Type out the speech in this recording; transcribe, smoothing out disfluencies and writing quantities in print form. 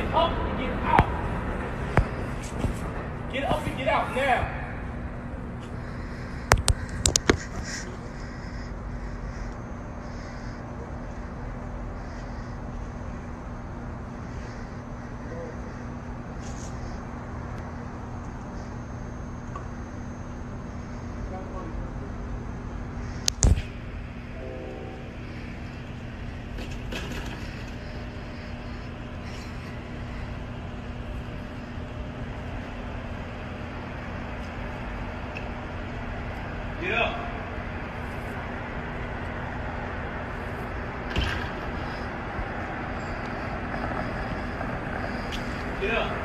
up and get out. Get up and get out now. Get up. Get up.